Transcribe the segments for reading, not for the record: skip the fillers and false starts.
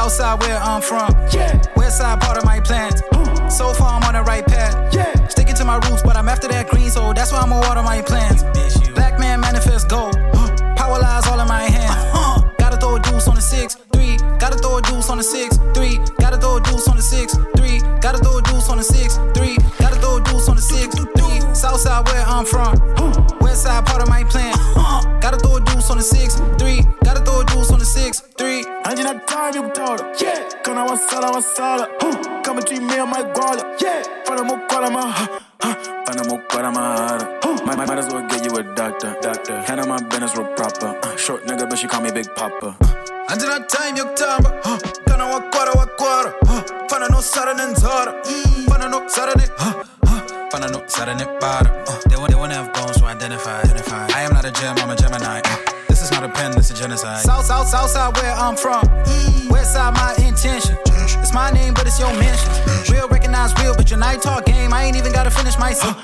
Southside where I'm from. Westside part of my plans. So far I'm on the right path. Sticking to my roots, but I'm after that green, so that's why I'ma water my plants. Black man manifest gold. Power lies all in my hand. Gotta throw a deuce on the 6-3. Gotta throw a deuce on the 6-3. Gotta throw a deuce on the 6-3. Gotta throw a deuce on the 6-3. Gotta throw a deuce on the 6-3. Southside where I'm from. Westside part of my plan. Gotta throw a deuce on the 6-3. Gotta throw a deuce on the 6-3. Antes na time eu toro. Quando eu sala. Come to me on my guala. Para mo guala ma. Para mo guala ma. Might as well get you a doctor. Handle my business real proper. Short nigga, but she call me Big Papa. Antes na time eu toro. Quando eu aquara. Para no sara nem zara. Para no sara nem. Para no sara nem para. They wanna have bones to identify. I am not a gem, I'm a Gemini. This is not a pen, this is genocide. Southside where I'm from. Westside my intention. It's my name, but it's your mention. Real recognize real, but your night talk game, I ain't even gotta finish my scene.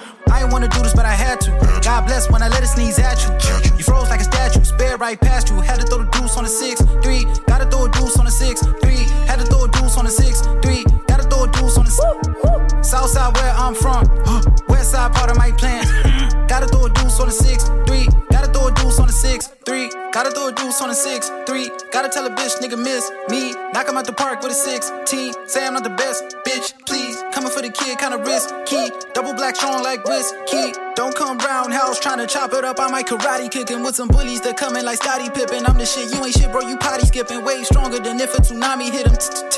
I ain't wanna do this, but I had to. God bless when I let it sneeze at you. You froze like a statue, sped right past you. Had to throw the deuce on the 6-3. Gotta throw a deuce on the 6-3. Had to throw a deuce on the 6-3. Gotta throw a deuce on the 6-3. Southside where I'm from. Westside part of my plans. Gotta throw a deuce on the 6-3. Gotta throw a deuce on the 6-3. Gotta throw a deuce on the 6-3. Gotta tell a bitch nigga miss me. Knock him out the park with a 16. Say I'm not the best, bitch, please. Coming for the kid, kinda risky. Double black strong like whiskey. Don't come roundhouse trying to chop it up. I might karate kicking with some bullies that coming like Scottie Pippen. I'm the shit, you ain't shit, bro, you potty skipping. Way stronger than if a tsunami hit him.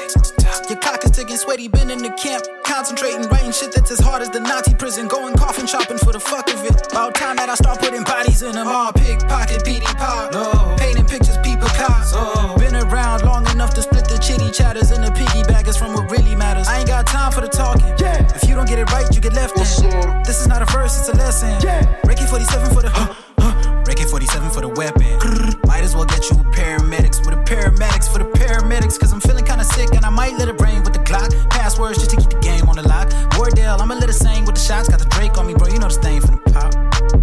Your cock is ticking, sweaty, been in the camp. Concentrating, writing shit that's as hard as the Nazi prison. Going coffin shopping for the fuck of it. About time that I start putting bodies in them. All pickpocket, PD pop. No. Painting pictures, people cops. Oh. Been around long enough to split the chitty chatters and the piggybackers from what really matters. I ain't got time for the talking. If you don't get it right, you get left in. This is not a verse, it's a lesson. Reiki 47 for the Reiki 47 for the weapon. Might as well get you paramedics with the paramedics for the paramedics. Cause I'm feeling kinda sick and I might let it brain with the Glock. Passwords just to keep the game on the lock. Wardale, I'ma let it sing with the shots. Got the Drake on me, bro, you know this thing from the pop.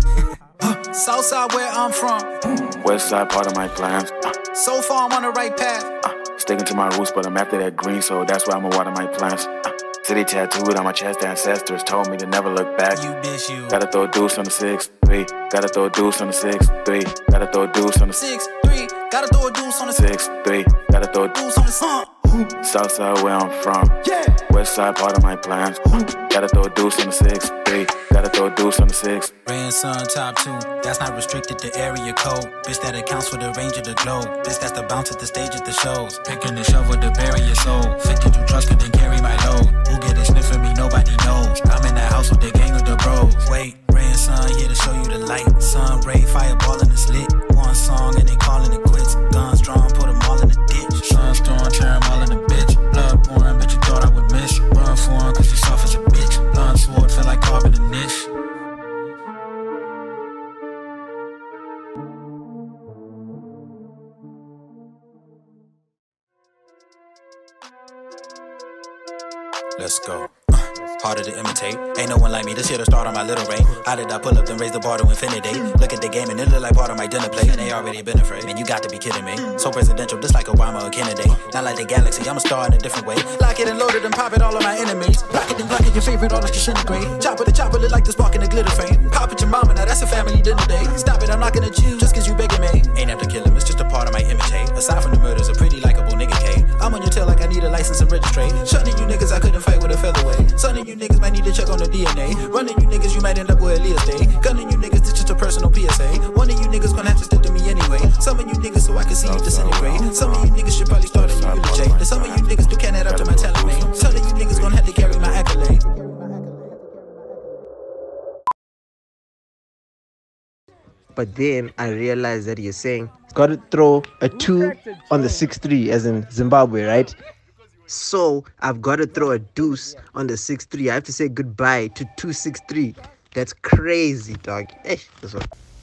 Southside where I'm from. Westside part of my plans. So far I'm on the right path. Sticking to my roots, but I'm after that green, so that's why I'ma water my plants. City tattooed on my chest, ancestors told me to never look back. You bitch, you. Gotta throw a deuce on the 6-3. Gotta throw a deuce on the 6-3. Gotta throw a deuce on the 6-3. Gotta throw a deuce on the 6-3. Gotta throw a deuce on the Southside where I'm from. Westside part of my plans. Gotta throw a deuce on the 6-3. Gotta throw a deuce on the 6. Rain, sun, top 2. That's not restricted to area code. Bitch, that accounts for the range of the globe. Bitch, that's the bounce at the stage at the shows. Picking the shovel to bury your soul. 52 trucks couldn't carry my load. Who get it sniffing me? Nobody knows. I'm in the house with the gang of the bros. Wait, rain, sun, here to show you the light. Sun, ray, fireball and it's lit. One song and they calling it quits. Guns drawn, put them all in the ditch. Sunstorm, tear them all in the bitch. Blood pouring, bitch, you thought I would miss. Run for him, cause you soft as a bitch. Blunt sword, feel like carving a niche. Let's go. Harder to imitate. Ain't no one like me. This here to start on my little reign. How did I pull up then raise the bar to infinity? Look at the game and it look like part of my dinner plate. And they already been afraid. Man, you got to be kidding me. So presidential, just like Obama or Kennedy. Not like the galaxy, I'm a star in a different way. Lock it and load it and pop it all on my enemies. Block it and block it, your favorite artist disintegrate. Chop with the chopper, look like the spark in the glitter frame. Pop it your mama, now that's a family dinner day. Stop it, I'm not gonna choose just cause you begging me. Ain't have to kill him, it's just a part of my imitate. Aside from the murders, a pretty likable nigga K. I'm on your tail like I need a license and registry. Shunning you niggas, I couldn't fight with a featherweight. Sunning you niggas might need to check on the DNA. Running you niggas, you might end up where Aaliyah stay. Gunning you niggas, it's just a personal PSA. One of you niggas gonna have to stick to me anyway. Some of you niggas so I can see you disintegrate. Some of you niggas should probably start a new eulogy. And some of you niggas do can't add up to my talent, man. Some of you niggas gonna have to carry my accolade. But then I realized that you're saying got to throw a 2 on the 6-3 as in Zimbabwe, right? So I've got to throw a deuce on the 6-3. I have to say goodbye to 2-6-3. That's crazy, dog. This one.